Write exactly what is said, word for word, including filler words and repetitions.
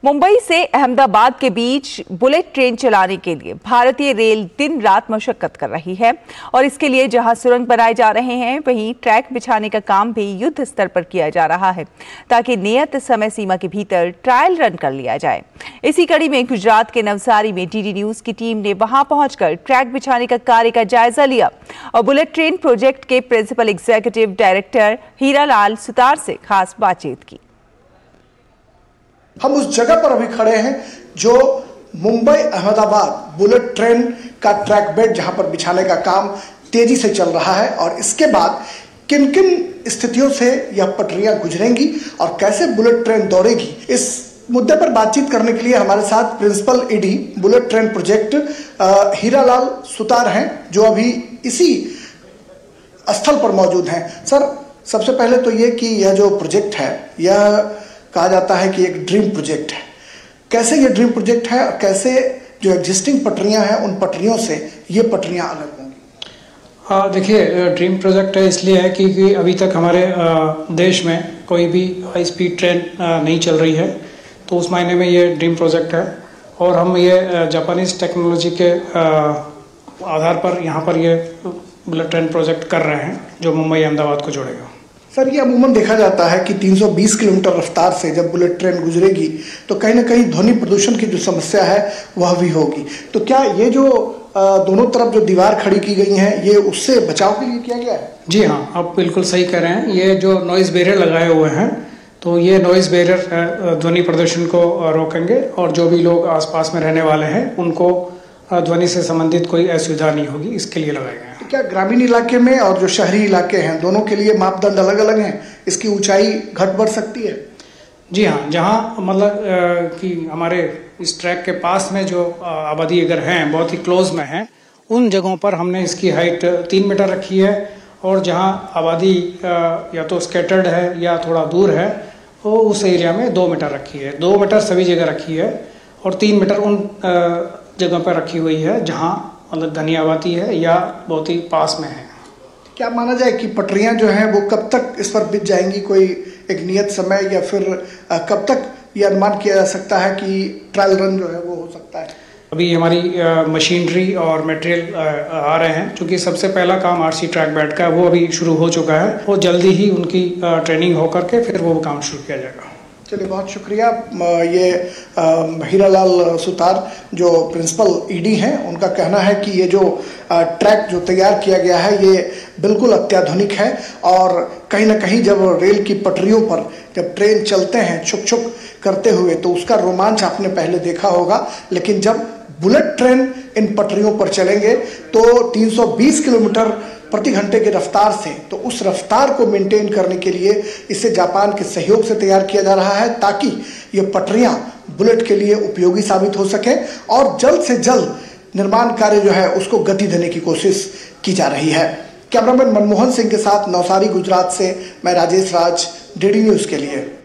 मुंबई से अहमदाबाद के बीच bullet train चलाने के लिए भारतीय रेल दिन रात मशक्कत कर रही है और इसके लिए जहां सुरंग बनाए जा रहे हैं वहीं ट्रैक बिछाने का काम भी युद्ध स्तर पर किया जा रहा है ताकि नियत समय सीमा के भीतर ट्रायल रन कर लिया जाए। इसी कड़ी में गुजरात के नवसारी में डीडी न्यूज की टीम ने वहां पहुंचकर ट्रैक बिछाने का कार्य का जायजा लिया और बुलेट ट्रेन प्रोजेक्ट के principal executive director Hiralal Sutar से खास बातचीत की। हम उस जगह पर अभी खड़े हैं जो मुंबई अहमदाबाद बुलेट ट्रेन का ट्रैक बेड जहां पर बिछाने का काम तेजी से चल रहा है और इसके बाद किन किन स्थितियों से यह पटरियां गुजरेंगी और कैसे बुलेट ट्रेन दौड़ेगी, इस मुद्दे पर बातचीत करने के लिए हमारे साथ principal ED bullet train project Hiralal Sutar हैं जो अभी इसी स्थल पर मौजूद हैं। सर, सबसे पहले तो ये कि यह जो प्रोजेक्ट है यह कहा जाता है कि एक ड्रीम प्रोजेक्ट है। कैसे ये ड्रीम प्रोजेक्ट है और कैसे जो एग्जिस्टिंग पटरियां हैं उन पटरियों से ये पटरियां अलग होंगी? देखिए, ड्रीम प्रोजेक्ट है इसलिए है कि, कि अभी तक हमारे देश में कोई भी हाई स्पीड ट्रेन नहीं चल रही है, तो उस मायने में ये ड्रीम प्रोजेक्ट है और हम ये जापानीज टेक्नोलॉजी के आधार पर यहाँ पर ये बुलेट ट्रेन प्रोजेक्ट कर रहे हैं जो मुंबई अहमदाबाद को जोड़ेगा। सर, ये अमूमन देखा जाता है कि तीन सौ बीस किलोमीटर रफ्तार से जब बुलेट ट्रेन गुजरेगी तो कहीं ना कहीं ध्वनि प्रदूषण की जो समस्या है वह भी होगी, तो क्या ये जो दोनों तरफ जो दीवार खड़ी की गई है ये उससे बचाव के लिए किया गया है? जी हाँ, आप बिल्कुल सही कह रहे हैं। ये जो नॉइज बैरियर लगाए हुए हैं तो ये नॉइज बैरियर ध्वनि प्रदूषण को रोकेंगे और जो भी लोग आसपास में रहने वाले हैं उनको ध्वनि से संबंधित कोई असुविधा नहीं होगी, इसके लिए लगाए गए हैं। क्या ग्रामीण इलाके में और जो शहरी इलाके हैं दोनों के लिए मापदंड अलग अलग हैं? इसकी ऊंचाई घट बढ़ सकती है? जी हाँ, जहाँ मतलब कि हमारे इस ट्रैक के पास में जो आबादी अगर हैं बहुत ही क्लोज में हैं उन जगहों पर हमने इसकी हाइट तीन मीटर रखी है और जहाँ आबादी या तो स्कैटर्ड है या थोड़ा दूर है वो उस एरिया में दो मीटर रखी है। दो मीटर सभी जगह रखी है और तीन मीटर उन जगह पर रखी हुई है जहाँ मतलब घनी आबादी है या बहुत ही पास में है। क्या माना जाए कि पटरियां जो हैं वो कब तक इस पर बिछ जाएंगी? कोई एक नियत समय या फिर कब तक ये अनुमान किया जा सकता है कि ट्रायल रन जो है वो हो सकता है? अभी हमारी मशीनरी और मटेरियल आ रहे हैं, क्योंकि सबसे पहला काम आरसी ट्रैक बेड का वो अभी शुरू हो चुका है, वो जल्दी ही उनकी ट्रेनिंग होकर के फिर वो काम शुरू किया जाएगा। चलिए, बहुत शुक्रिया। ये हीरालाल सुतार जो प्रिंसिपल ईडी हैं उनका कहना है कि ये जो ट्रैक जो तैयार किया गया है ये बिल्कुल अत्याधुनिक है और कहीं ना कहीं जब रेल की पटरियों पर जब ट्रेन चलते हैं छुक छुक करते हुए तो उसका रोमांच आपने पहले देखा होगा, लेकिन जब बुलेट ट्रेन इन पटरियों पर चलेंगे तो तीन सौ बीस किलोमीटर प्रति घंटे की रफ्तार से, तो उस रफ्तार को मेंटेन करने के लिए इसे जापान के सहयोग से तैयार किया जा रहा है ताकि ये पटरियां बुलेट के लिए उपयोगी साबित हो सके और जल्द से जल्द निर्माण कार्य जो है उसको गति देने की कोशिश की जा रही है। कैमरामैन मनमोहन सिंह के साथ नवसारी गुजरात से मैं राजेश राज, डीडी न्यूज के लिए।